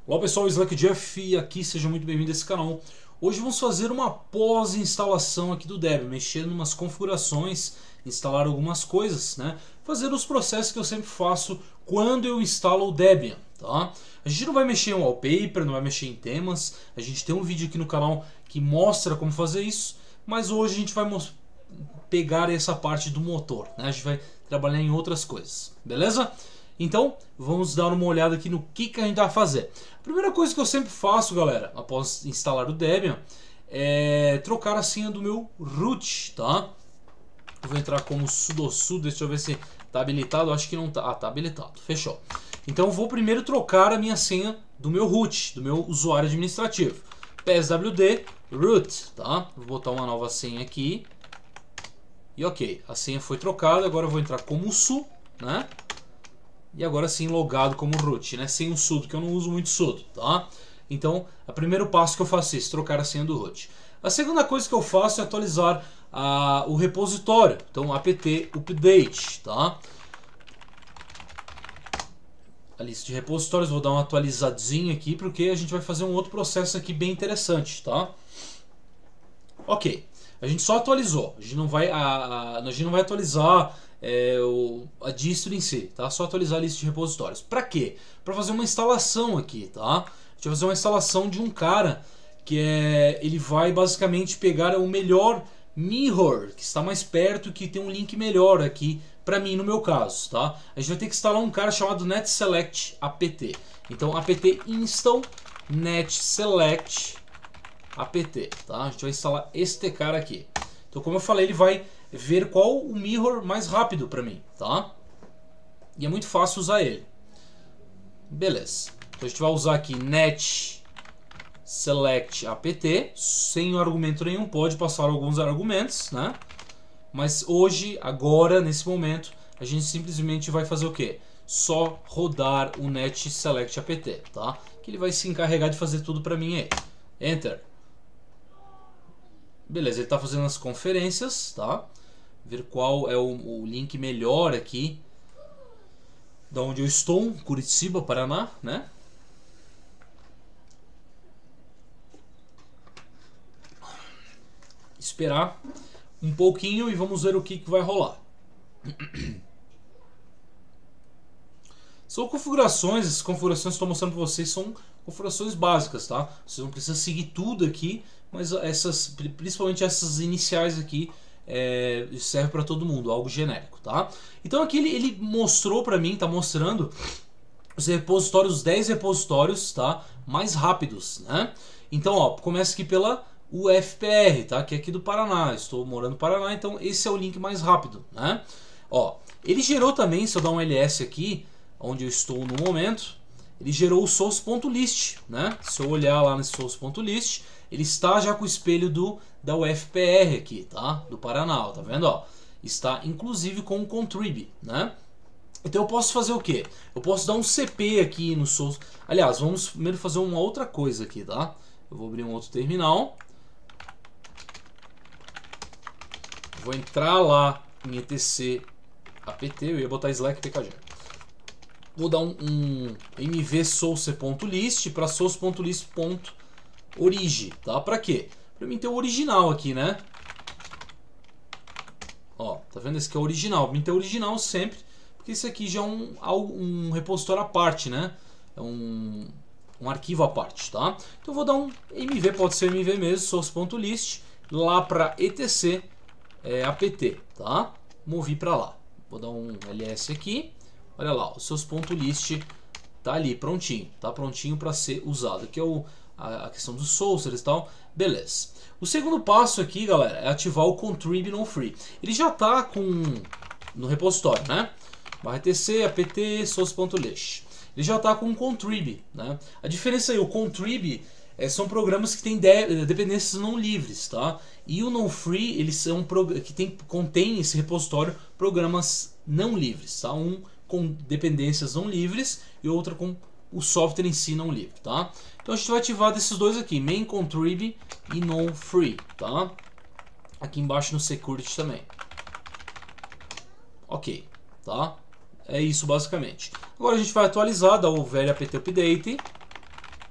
Olá pessoal, Slack Jeff aqui, seja muito bem-vindo a esse canal. Hoje vamos fazer uma pós-instalação aqui do Debian, mexer em umas configurações, instalar algumas coisas, né? Fazer os processos que eu sempre faço quando eu instalo o Debian, tá? A gente não vai mexer em wallpaper, não vai mexer em temas, a gente tem um vídeo aqui no canal que mostra como fazer isso, mas hoje a gente vai pegar essa parte do motor, né? A gente vai trabalhar em outras coisas, beleza? Então, vamos dar uma olhada aqui no que a gente vai fazer. A primeira coisa que eu sempre faço, galera, após instalar o Debian, é trocar a senha do meu root, tá? Eu vou entrar como sudo, deixa eu ver se tá habilitado, acho que não tá. Ah, tá habilitado, fechou. Então, eu vou primeiro trocar a minha senha do meu root, do meu usuário administrativo. pswd root, tá? Vou botar uma nova senha aqui. E ok, a senha foi trocada, agora eu vou entrar como su, né? E agora sim logado como root, né? Sem o sudo, que eu não uso muito sudo, tá? Então, o primeiro passo que eu faço é isso, trocar a senha do root. A segunda coisa que eu faço é atualizar o repositório. Então, apt update, tá? A lista de repositórios, vou dar uma atualizadinha aqui, porque a gente vai fazer um outro processo aqui bem interessante, tá? Ok, a gente só atualizou, a gente não vai atualizar a distro em si, tá? Só atualizar a lista de repositórios. Para quê? Para fazer uma instalação aqui, tá? A gente vai fazer uma instalação de um cara que ele vai basicamente pegar o melhor mirror, que está mais perto, que tem um link melhor aqui para mim no meu caso, tá? A gente vai ter que instalar um cara chamado netselect apt. Então apt install netselect apt, tá? A gente vai instalar este cara aqui. Então, como eu falei, ele vai ver qual o mirror mais rápido para mim, tá? E é muito fácil usar ele. Beleza. Então a gente vai usar aqui net select apt, sem argumento nenhum, pode passar alguns argumentos, né? Mas hoje, agora, nesse momento, a gente simplesmente vai fazer o quê? Só rodar o net select apt, tá? Que ele vai se encarregar de fazer tudo para mim aí. Enter. Beleza, ele está fazendo as conferências, tá? Ver qual é o link melhor aqui da onde eu estou, Curitiba, Paraná, né? Esperar um pouquinho e vamos ver o que vai rolar. São configurações, essas configurações que estou mostrando para vocês são configurações básicas, tá? Você não precisa seguir tudo aqui, mas principalmente essas iniciais aqui serve para todo mundo, algo genérico, tá? Então aqui ele mostrou para mim, tá mostrando os repositórios, os 10 repositórios, tá? Mais rápidos, né? Então, ó, começa aqui pela UFPR, tá? Que é aqui do Paraná. Estou morando no Paraná, então esse é o link mais rápido, né? Ó, ele gerou também, se eu dar um ls aqui, onde eu estou no momento, ele gerou o source.list, né? Se eu olhar lá nesse source.list, ele está já com o espelho da UFPR aqui, tá? Do Paraná, ó, tá vendo? Ó, está inclusive com o contrib, né? Então eu posso fazer o que? Eu posso dar um CP aqui no source. Aliás, vamos primeiro fazer uma outra coisa aqui, tá? Eu vou abrir um outro terminal. Vou entrar lá em etc apt, eu ia botar slack pkg. Vou dar um mv source.list para source.list.origin, tá? Para quê? Para mim ter o original aqui, né? Ó, tá vendo? Esse aqui é o original. Para mim ter o original sempre, porque esse aqui já é um repositório à parte, né? É um arquivo à parte, tá? Então eu vou dar um mv, pode ser mv mesmo, source.list, lá para etc apt, tá? Movi para lá. Vou dar um ls aqui. Olha lá, o source.list tá ali, prontinho. Tá prontinho para ser usado. Aqui é a questão dos sources e tal. Beleza. O segundo passo aqui, galera, é ativar o contrib no free. Ele já tá no repositório, né? /etc apt source.list. Ele já tá com um contrib, né? A diferença aí, o contrib são programas que têm dependências não livres, tá? E o no free, eles são que contém esse repositório programas não livres, tá? Um com dependências não livres e outra com o software em si não livre, tá? Então a gente vai ativar desses dois aqui, main contrib e no free, tá? Aqui embaixo no security também. Ok, tá? É isso basicamente. Agora a gente vai atualizar, dar o velho apt update.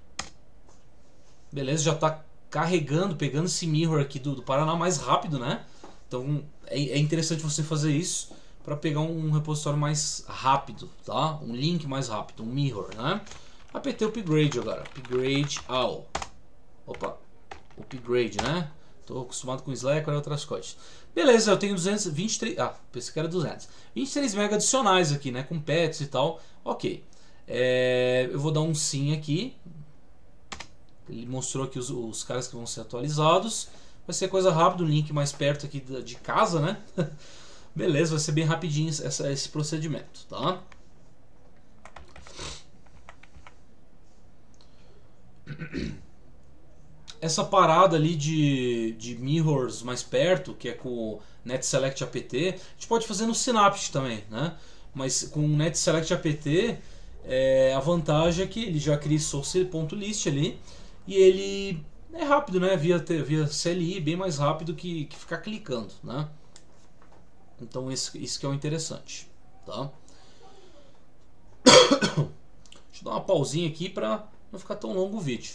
Beleza, já está carregando, pegando esse mirror aqui do Paraná mais rápido, né? Então é interessante você fazer isso para pegar um repositório mais rápido, tá? Um link mais rápido, um mirror, né? Apertei o upgrade agora, upgrade all. Opa, upgrade, né? Tô acostumado com Slack, olha outras coisas. Beleza, eu tenho 223, pensei que era 200. 23 MB adicionais aqui, né? Com pets e tal, ok. Eu vou dar um sim aqui. Ele mostrou aqui os caras que vão ser atualizados. Vai ser coisa rápida, um link mais perto aqui de casa, né? Beleza, vai ser bem rapidinho esse procedimento, tá? Essa parada ali de mirrors mais perto, que é com o NetSelect apt, a gente pode fazer no Synapse também, né? Mas com o NetSelect apt, a vantagem é que ele já cria source.list ali e ele é rápido, né? Via CLI, bem mais rápido que ficar clicando, né? Então isso que é o interessante, tá? Deixa eu dar uma pausinha aqui para não ficar tão longo o vídeo.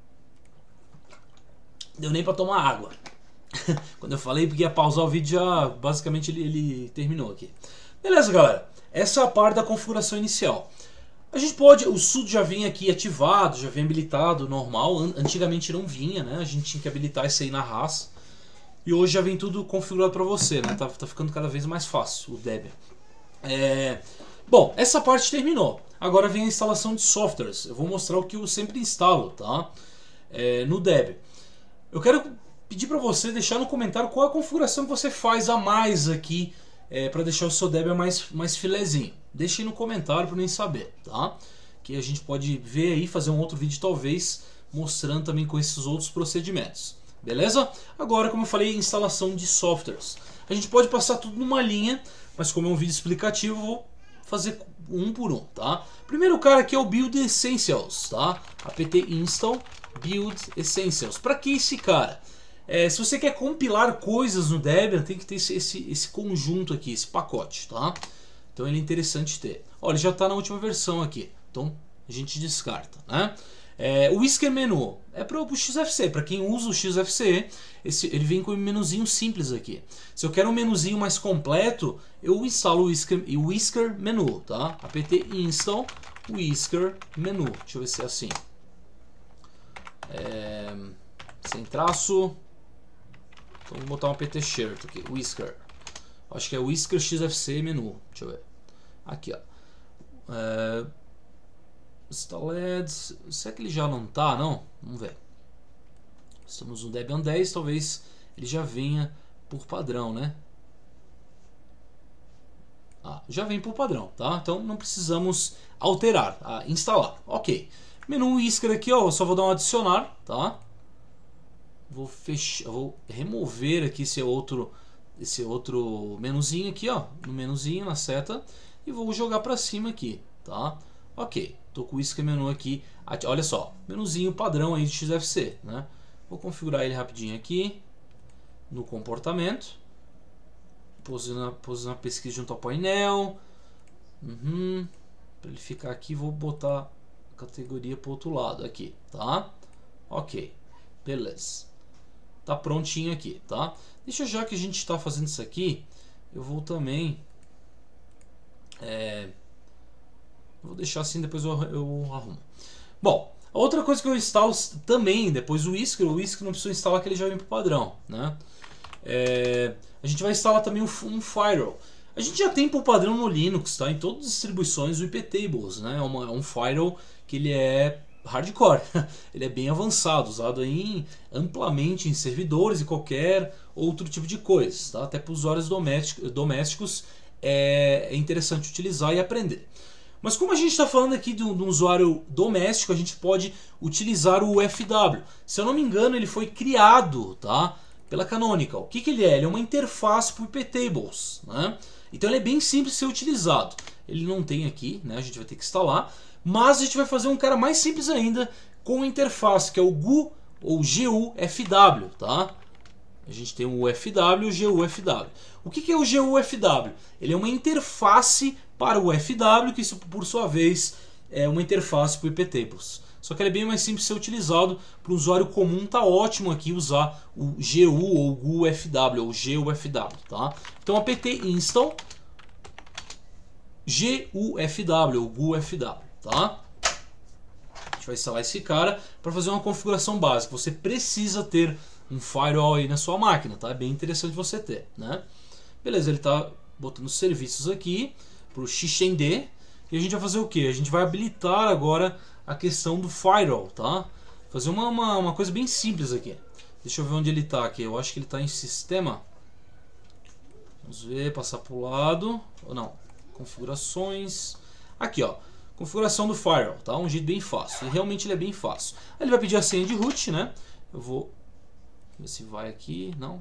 Deu nem para tomar água. Quando eu falei porque ia pausar o vídeo, já basicamente ele terminou aqui. Beleza, galera. Essa é a parte da configuração inicial. A gente pode, o SUD já vem aqui ativado, já vem habilitado, normal. Antigamente não vinha, né? A gente tinha que habilitar isso aí na RAS. E hoje já vem tudo configurado para você, né? Tá ficando cada vez mais fácil o Debian. Bom, essa parte terminou. Agora vem a instalação de softwares. Eu vou mostrar o que eu sempre instalo, tá? No Debian. Eu quero pedir para você deixar no comentário qual é a configuração que você faz a mais aqui para deixar o seu Debian mais filezinho. Deixe aí no comentário para nem saber, tá? Que a gente pode ver aí, fazer um outro vídeo talvez mostrando também com esses outros procedimentos. Beleza? Agora, como eu falei, instalação de softwares. A gente pode passar tudo numa linha, mas como é um vídeo explicativo, eu vou fazer um por um, tá? Primeiro cara aqui é o Build Essentials, tá? apt install Build Essentials. Para que esse cara? Se você quer compilar coisas no Debian, tem que ter esse conjunto aqui, esse pacote, tá? Então ele é interessante ter. Olha, ele já está na última versão aqui, então a gente descarta, né? O Whisker Menu é para o XFCE. Para quem usa o XFCE, ele vem com um menuzinho simples aqui. Se eu quero um menuzinho mais completo, eu instalo o Whisker Menu, tá? apt install Whisker Menu. Deixa eu ver se é assim. Sem traço. Então vou botar um apt shirt aqui, Whisker. Acho que é Whisker XFCE Menu. Deixa eu ver. Aqui, ó. Installed. Será que ele já não tá, não? Vamos ver. Estamos no Debian 10, talvez ele já venha por padrão, né? Já vem por padrão, tá? Então não precisamos alterar, instalar. Ok. Menu Whisker aqui, ó, eu só vou dar um adicionar, tá? Vou remover aqui esse outro menuzinho aqui, ó, no menuzinho, na seta, e vou jogar para cima aqui, tá? Ok. Tô com o Whisker Menu aqui. Olha só, menuzinho padrão aí de XFCE, né? Vou configurar ele rapidinho aqui no comportamento. Posicionar a pesquisa junto ao painel. Para ele ficar aqui, vou botar a categoria para o outro lado aqui, tá? Ok, beleza. Tá prontinho aqui, tá? Já que a gente está fazendo isso aqui, eu vou também vou deixar assim, depois eu arrumo. Bom, a outra coisa que eu instalo também, depois o Whisker não precisa instalar, que ele já vem para o padrão, né? A gente vai instalar também um firewall. A gente já tem por padrão no Linux, tá? Em todas as distribuições o iptables, né? É um firewall que ele é hardcore, ele é bem avançado, usado aí amplamente em servidores e qualquer outro tipo de coisa, tá? Até para usuários domésticos é interessante utilizar e aprender. Mas como a gente está falando aqui de um usuário doméstico, a gente pode utilizar o FW. Se eu não me engano, ele foi criado, tá, pela Canonical. O que ele é? Ele é uma interface para o iptables, né? Então ele é bem simples de ser utilizado. Ele não tem aqui, né? A gente vai ter que instalar. Mas a gente vai fazer um cara mais simples ainda com interface, que é o GU ou GUFW, tá? A gente tem o FW e o GUFW. O que é o GUFW? Ele é uma interface para o FW, que isso por sua vez é uma interface para o iptables. só que ele é bem mais simples de ser utilizado. Para o usuário comum tá ótimo aqui usar o GU ou GUFW, ou GUFW, tá? Então apt install GUFW ou GUFW, tá? A gente vai instalar esse cara para fazer uma configuração básica. Você precisa ter um firewall aí na sua máquina, tá? É bem interessante você ter, né? Beleza, ele tá botando serviços aqui para o XND. E a gente vai fazer o que? A gente vai habilitar agora a questão do firewall, tá? Fazer uma coisa bem simples aqui. Deixa eu ver onde ele está aqui. Eu acho que ele está em sistema. Vamos ver, passar para o lado. Ou não, configurações. Aqui, ó. Configuração do firewall, tá? Um jeito bem fácil. E realmente ele é bem fácil. Aí ele vai pedir a senha de root, né? Eu vou ver se vai aqui. Não.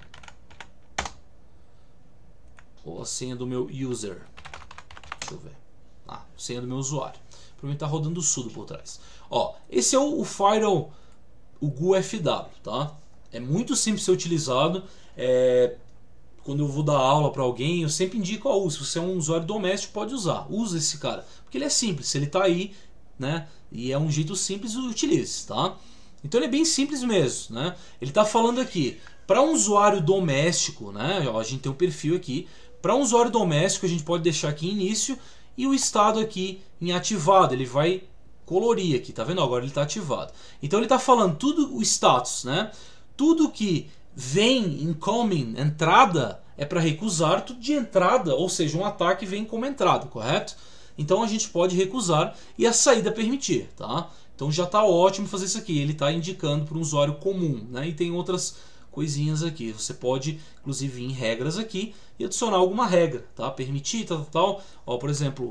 Ou a senha do meu user. Deixa eu ver. Senha do meu usuário. Para mim tá rodando o sudo por trás. Ó, esse é o firewall, o GUFW, tá? É muito simples de ser utilizado. Quando eu vou dar aula para alguém, eu sempre indico, ó, se você é um usuário doméstico, pode usar. Usa esse cara, porque ele é simples, ele tá aí, né? E é um jeito simples, utilize, tá? Então ele é bem simples mesmo, né? Ele tá falando aqui, para um usuário doméstico, né? Ó, a gente tem um perfil aqui. Para um usuário doméstico, a gente pode deixar aqui início e o estado aqui em ativado. Ele vai colorir aqui, tá vendo? Agora ele está ativado. Então ele está falando tudo o status, né? Tudo que vem incoming, entrada, é para recusar. Tudo de entrada, ou seja, um ataque vem como entrada, correto? Então a gente pode recusar e a saída permitir, tá? Então já está ótimo fazer isso aqui. Ele está indicando para um usuário comum, né? E tem outras coisinhas aqui. Você pode, inclusive, ir em regras aqui e adicionar alguma regra, tá? Permitir, tal. Ó, por exemplo,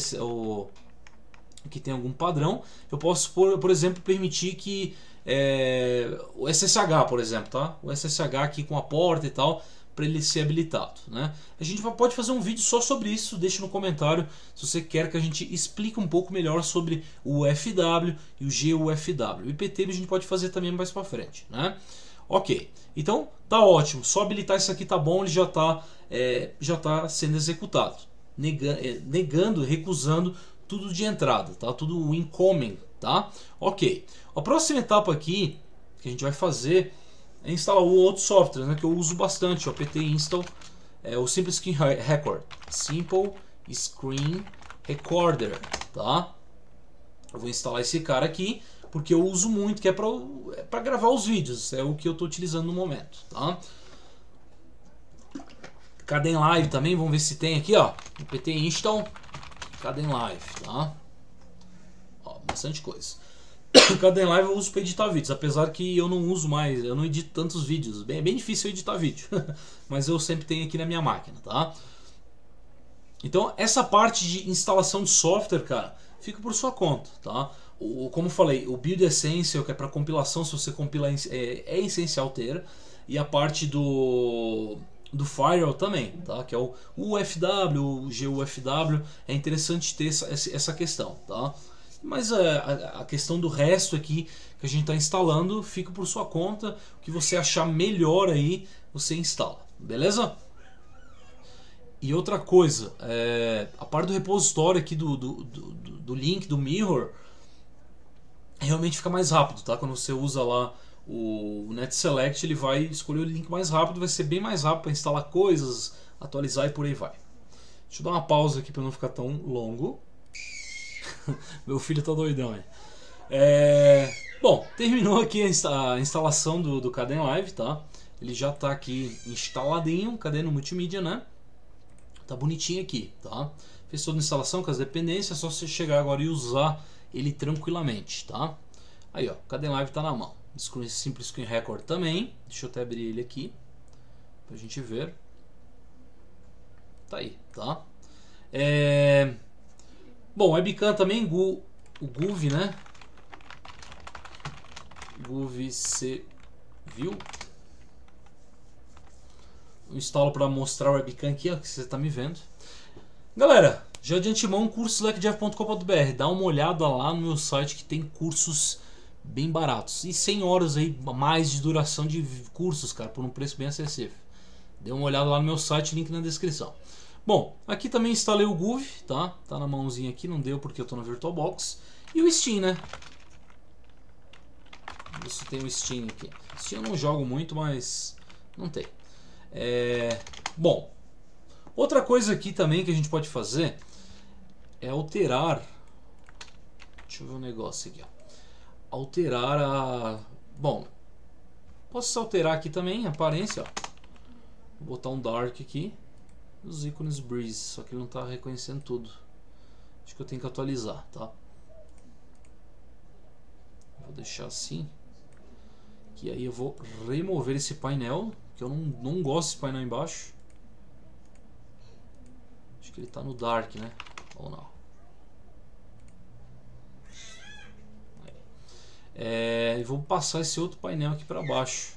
aqui tem algum padrão. Eu posso, por exemplo, permitir que o SSH, por exemplo, tá? O SSH aqui com a porta e tal, para ele ser habilitado, né? A gente pode fazer um vídeo só sobre isso. Deixe no comentário se você quer que a gente explique um pouco melhor sobre o UFW e o GUFW. O IPT a gente pode fazer também mais para frente, né? Ok, então tá ótimo, só habilitar isso aqui tá bom, ele já tá sendo executado, negando, recusando tudo de entrada, tá? Tudo incoming, tá? Ok, a próxima etapa aqui que a gente vai fazer é instalar o outro software, né, que eu uso bastante, o apt install, o Simple Screen Record, Simple Screen Recorder, tá? Eu vou instalar esse cara aqui porque eu uso muito, que é para gravar os vídeos, é o que eu estou utilizando no momento, tá? Kdenlive também, vamos ver se tem aqui, ó, apt install Kdenlive, tá? Ó, bastante coisa. Kdenlive eu uso para editar vídeos, apesar que eu não uso mais, eu não edito tantos vídeos, é bem difícil editar vídeo, mas eu sempre tenho aqui na minha máquina, tá? Então essa parte de instalação de software, cara, fica por sua conta, tá? Como eu falei, o Build Essential, que é para compilação, se você compila é essencial ter, e a parte do firewall também, tá? Que é o UFW, o GUFW, é interessante ter essa questão, tá? Mas a questão do resto aqui que a gente está instalando fica por sua conta. O que você achar melhor aí, você instala, beleza? E outra coisa, a parte do repositório aqui do link, do mirror, realmente fica mais rápido, tá? Quando você usa lá o NetSelect, ele vai escolher o link mais rápido, vai ser bem mais rápido para instalar coisas, atualizar e por aí vai. Deixa eu dar uma pausa aqui para não ficar tão longo. Meu filho tá doidão aí. Bom, terminou aqui a instalação do Kdenlive, tá? Ele já tá aqui instaladinho. Cadê no multimídia, né? Tá bonitinho aqui, tá? Fez toda a instalação com as dependências, é só você chegar agora e usar ele tranquilamente, tá? Aí, ó, o Kdenlive tá na mão. Simple Screen Record também. Deixa eu até abrir ele aqui pra gente ver. Tá aí, tá? Bom, webcam também, o GUV, né? GUV C viu? Eu instalo para mostrar o webcam aqui, ó, que você está me vendo. Galera, já de antemão, cursoslackjeff.com.br. Dá uma olhada lá no meu site que tem cursos bem baratos. E 100 horas aí, mais de duração de cursos, cara, por um preço bem acessível. Dê uma olhada lá no meu site, link na descrição. Bom, aqui também instalei o GUV, tá? Tá na mãozinha aqui, não deu porque eu tô no VirtualBox. E o Steam, né? ver se tem o Steam aqui. Steam eu não jogo muito, mas não tem. Bom, outra coisa aqui também que a gente pode fazer é alterar. Deixa eu ver um negócio aqui, ó. Alterar a... Bom, posso alterar aqui também a aparência, ó. Vou botar um Dark aqui. Os ícones Breeze, só que ele não está reconhecendo tudo. Acho que eu tenho que atualizar, tá? Vou deixar assim. Que aí eu vou remover esse painel, que eu não gosto desse painel embaixo. Acho que ele está no Dark, né? Ou não? E vou passar esse outro painel aqui para baixo.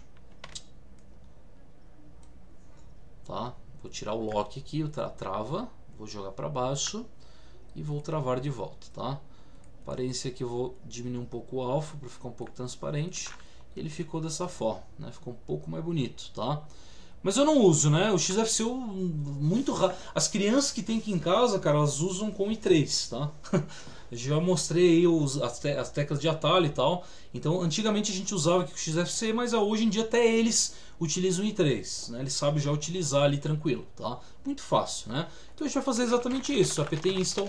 Tá? Vou tirar o lock aqui, trava, vou jogar para baixo e vou travar de volta, tá? Aparência aqui eu vou diminuir um pouco o alfa para ficar um pouco transparente. Ele ficou dessa forma, né? Ficou um pouco mais bonito, tá? Mas eu não uso, né? O XFCE muito raro. As crianças que tem aqui em casa, cara, elas usam com i3, tá? Eu já mostrei aí as teclas de atalho e tal. Então, antigamente a gente usava aqui o XFCE, mas hoje em dia até eles utilizam o i3, né? Eles sabem já utilizar ali tranquilo, tá? Muito fácil, né? Então a gente vai fazer exatamente isso. apt install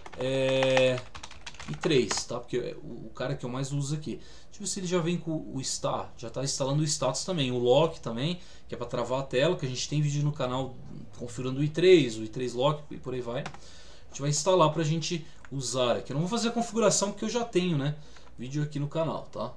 i3, tá? Porque é o cara que eu mais uso aqui. Deixa eu ver se ele já vem com o star. Já está instalando o status também. O lock também, que é para travar a tela, que a gente tem vídeo no canal configurando o i3 lock e por aí vai. A gente vai instalar para a gente usar aqui. Eu não vou fazer a configuração porque eu já tenho, né, vídeo aqui no canal, tá?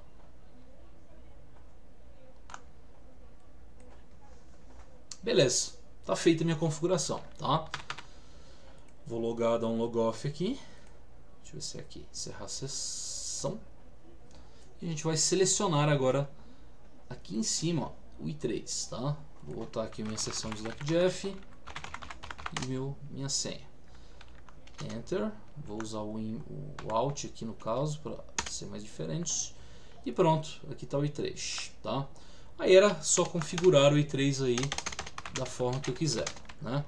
Beleza, tá feita a minha configuração, tá? Vou logar, dar um logoff aqui. Deixa eu ver se é aqui, encerrar a sessão. E a gente vai selecionar agora aqui em cima, ó, o i3, tá? Vou botar aqui minha sessão de SlackJeff e minha senha. Enter, vou usar o Alt aqui no caso para ser mais diferente. E pronto, aqui está o i3, tá? Aí era só configurar o i3 aí da forma que eu quiser, né?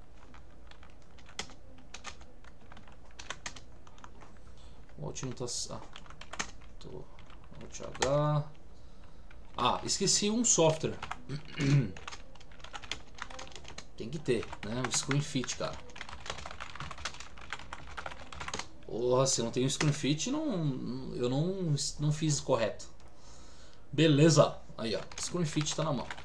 O Alt não tá... Alt H... esqueci um software. Tem que ter, né? O ScreenFit, cara. Porra, se eu não tenho ScreenFit, eu não fiz correto. Beleza. Aí, ó. ScreenFit tá na mão.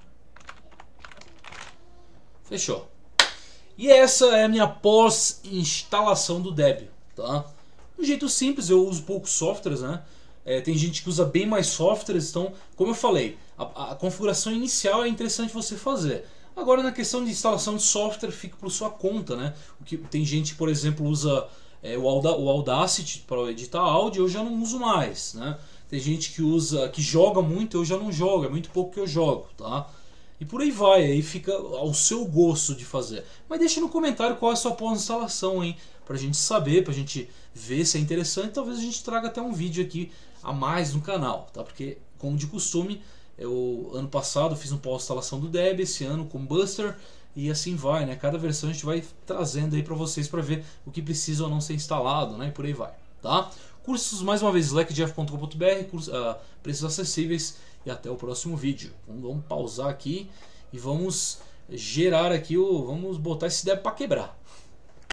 Fechou. E essa é a minha pós-instalação do Debian, tá? De um jeito simples, eu uso poucos softwares, né? Tem gente que usa bem mais softwares, então, como eu falei, a configuração inicial é interessante você fazer. Agora, na questão de instalação de software, fica por sua conta, né? Tem gente que, por exemplo, usa o Audacity para editar áudio, eu já não uso mais, né? Tem gente que joga muito, eu já não jogo, é muito pouco que eu jogo, tá? E por aí vai, aí fica ao seu gosto de fazer. Mas deixa no comentário qual é a sua pós-instalação, hein? Pra gente saber, pra gente ver se é interessante, talvez a gente traga até um vídeo aqui a mais no canal, tá? Porque, como de costume, ano passado fiz um pós-instalação do Debian, esse ano com Buster, e assim vai, né? Cada versão a gente vai trazendo aí pra vocês pra ver o que precisa ou não ser instalado, né? E por aí vai, tá? Cursos, mais uma vez, slackjeff.com.br, preços acessíveis, e até o próximo vídeo. Vamos pausar aqui e vamos gerar aqui, vamos botar esse Debian pra quebrar.